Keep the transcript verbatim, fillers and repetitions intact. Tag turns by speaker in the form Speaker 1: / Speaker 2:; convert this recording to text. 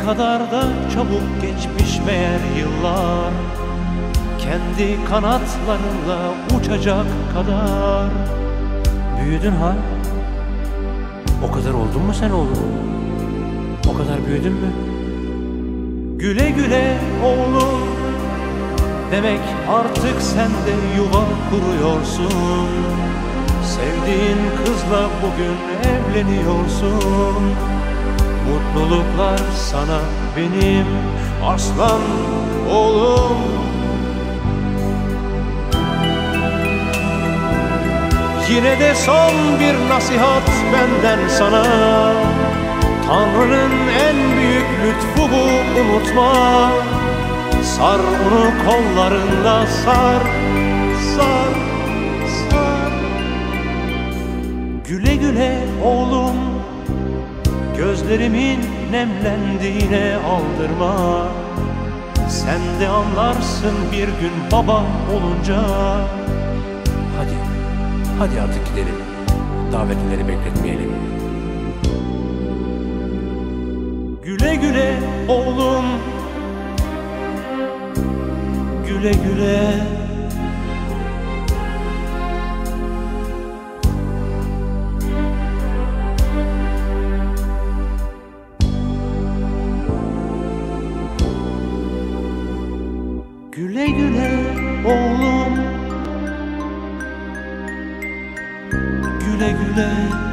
Speaker 1: kadar da çabuk geçmiş meğer yıllar, kendi kanatlarınla uçacak kadar.
Speaker 2: Büyüdün ha? O kadar oldun mu sen oğlum? O kadar büyüdün mü?
Speaker 1: Güle güle oğlum, demek artık sen de yuva kuruyorsun. Sevdiğin kızla bugün evleniyorsun. Mutluluklar sana benim aslan oğlum. Yine de son bir nasihat benden sana. Tanrı'nın en büyük lütfu bu, unutma. Sar onu kollarında, sar, sar, sar. Güle güle oğlum, gözlerimin nemlendiğine aldırma. Sen de anlarsın bir gün baba olunca.
Speaker 2: Hadi, hadi artık gidelim. Davetlileri bekletmeyelim.
Speaker 1: Güle güle oğlum, güle güle. Güle güle oğlum, güle güle.